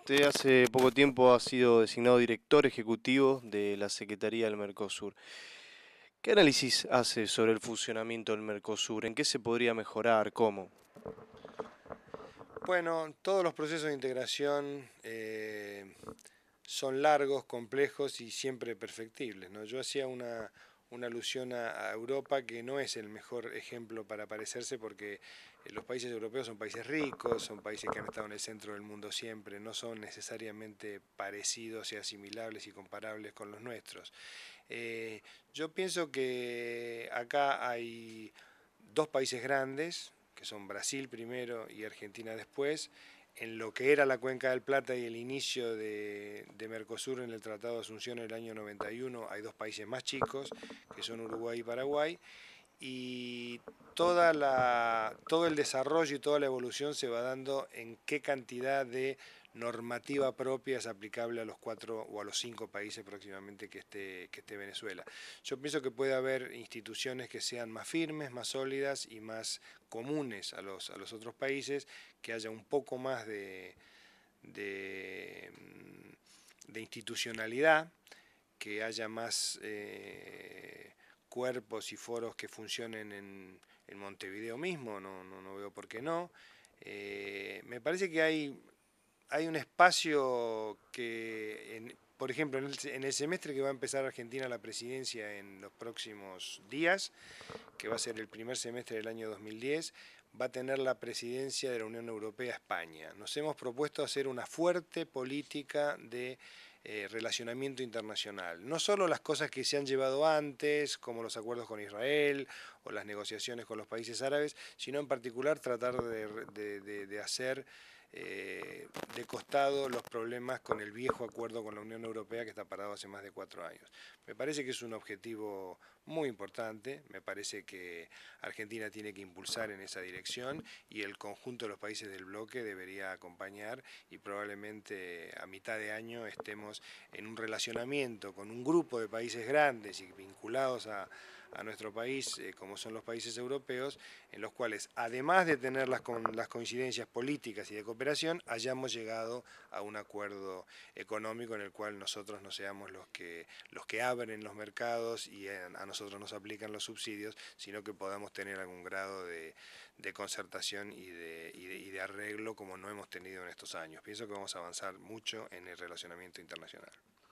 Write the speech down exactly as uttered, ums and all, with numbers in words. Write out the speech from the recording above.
Usted hace poco tiempo ha sido designado director ejecutivo de la Secretaría del Mercosur. ¿Qué análisis hace sobre el funcionamiento del Mercosur? ¿En qué se podría mejorar? ¿Cómo? Bueno, todos los procesos de integración eh, son largos, complejos y siempre perfectibles, ¿no? Yo hacía una, una alusión a, a Europa que no es el mejor ejemplo para parecerse porque eh, los países europeos son países ricos, son países que han estado en el centro del mundo siempre, no son necesariamente parecidos y asimilables y comparables con los nuestros. Eh, yo pienso que acá hay dos países grandes, que son Brasil primero y Argentina después, en lo que era la Cuenca del Plata y el inicio de, de Mercosur en el Tratado de Asunción en el año noventa y uno, hay dos países más chicos, que son Uruguay y Paraguay, y toda la, todo el desarrollo y toda la evolución se va dando en qué cantidad de normativa propia es aplicable a los cuatro o a los cinco países próximamente que esté, que esté Venezuela. Yo pienso que puede haber instituciones que sean más firmes, más sólidas y más comunes a los, a los otros países, que haya un poco más de, de, de institucionalidad, que haya más eh, cuerpos y foros que funcionen en, en Montevideo mismo, no, no, no, veo por qué no. Eh, me parece que hay, hay un espacio que, en, por ejemplo, en el, en el semestre que va a empezar Argentina la presidencia en los próximos días, que va a ser el primer semestre del año dos mil diez, va a tener la presidencia de la Unión Europea España. Nos hemos propuesto hacer una fuerte política de eh, relacionamiento internacional. No solo las cosas que se han llevado antes, como los acuerdos con Israel o las negociaciones con los países árabes, sino en particular tratar de, de, de, de hacer eh, de costado los problemas con el viejo acuerdo con la Unión Europea que está parado hace más de cuatro años. Me parece que es un objetivo muy importante, me parece que Argentina tiene que impulsar en esa dirección y el conjunto de los países del bloque debería acompañar y probablemente a mitad de año estemos en un relacionamiento con un grupo de países grandes y vinculados a, a nuestro país, eh, como son los países europeos, en los cuales, además de tener las, con, las coincidencias políticas y de cooperación, hayamos llegado a un acuerdo económico en el cual nosotros no seamos los que, los que abren los mercados y a, a nosotros nos aplican los subsidios, sino que podamos tener algún grado de, de concertación y de, y, de, y de arreglo como no hemos tenido en estos años. Pienso que vamos a avanzar mucho en el relacionamiento internacional.